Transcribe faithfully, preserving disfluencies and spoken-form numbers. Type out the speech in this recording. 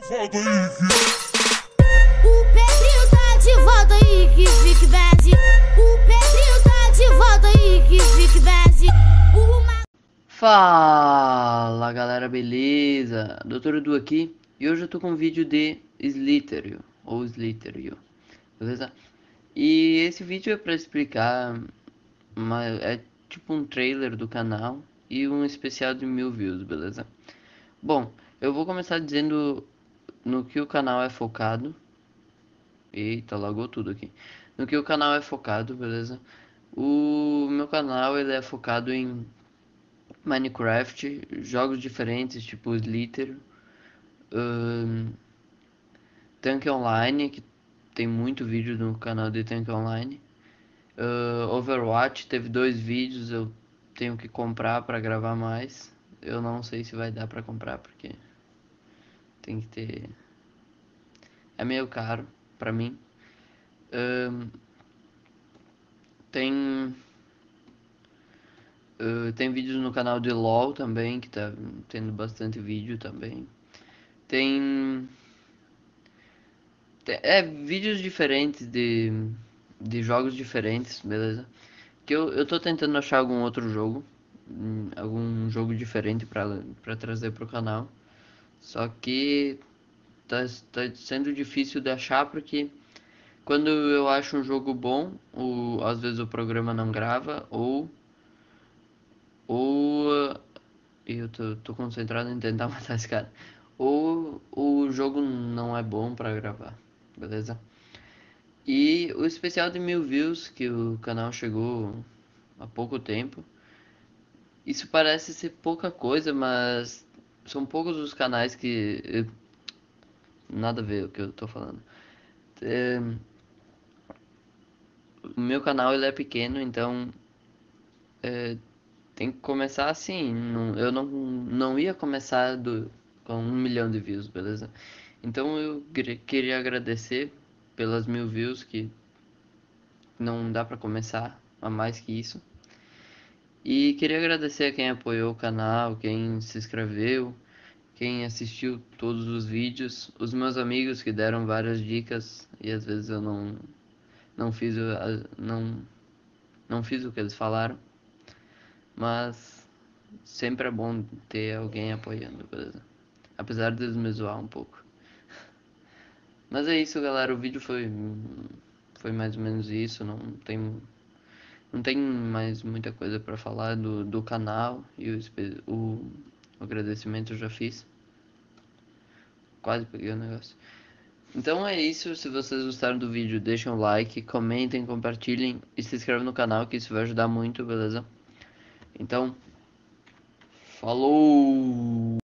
Volta aí, O Pedrinho tá de volta aí, que fique bad. O Pedrinho tá de volta aí, que fique bad. Uma... Fala galera, beleza? doutor Edu aqui e hoje eu tô com um vídeo de Slitherio ou Slitherio, beleza? E esse vídeo é pra explicar, uma, é tipo um trailer do canal e um especial de mil views, beleza? Bom, eu vou começar dizendo no que o canal é focado. Eita, lagou tudo aqui. No que o canal é focado, beleza? O meu canal ele é focado em Minecraft, jogos diferentes, tipo Slither, um, Tank Online, que tem muito vídeo no canal de Tank Online. Uh, Overwatch teve dois vídeos, eu tenho que comprar para gravar mais. Eu não sei se vai dar para comprar porque tem que ter. É meio caro para mim. Um, tem uh, tem vídeos no canal de LoL também, que tá tendo bastante vídeo também. Tem É, vídeos diferentes de, de jogos diferentes, beleza? Que eu, eu tô tentando achar algum outro jogo, hum, algum jogo diferente pra, pra trazer pro canal. Só que tá, tá sendo difícil de achar porque quando eu acho um jogo bom, o, às vezes o programa não grava ou. Ou. Eu tô, tô concentrado em tentar matar esse cara. Ou o jogo não é bom pra gravar, beleza? E o especial de mil views que o canal chegou há pouco tempo. Isso parece ser pouca coisa, mas são poucos os canais que. eu- Nada a ver o que eu tô falando. É, o meu canal ele é pequeno, então é, tem que começar assim. Não- eu não, não ia começar do, com um milhão de views, beleza? Então eu queria queria agradecer pelas mil views, que não dá pra começar a mais que isso. E queria agradecer a quem apoiou o canal, quem se inscreveu, quem assistiu todos os vídeos, os meus amigos que deram várias dicas e às vezes eu não não fiz o, a- não não fiz o que eles falaram, mas sempre é bom ter alguém apoiando, beleza? Apesar de eles me zoar um pouco. Mas é isso, galera, o vídeo foi foi mais ou menos isso, não tem não tem mais muita coisa pra falar do, do canal e o, espe- o, o agradecimento eu já fiz. Quase peguei o negócio. Então é isso, se vocês gostaram do vídeo, deixem um like, comentem, compartilhem e se inscrevam no canal que isso vai ajudar muito, beleza? Então, falou!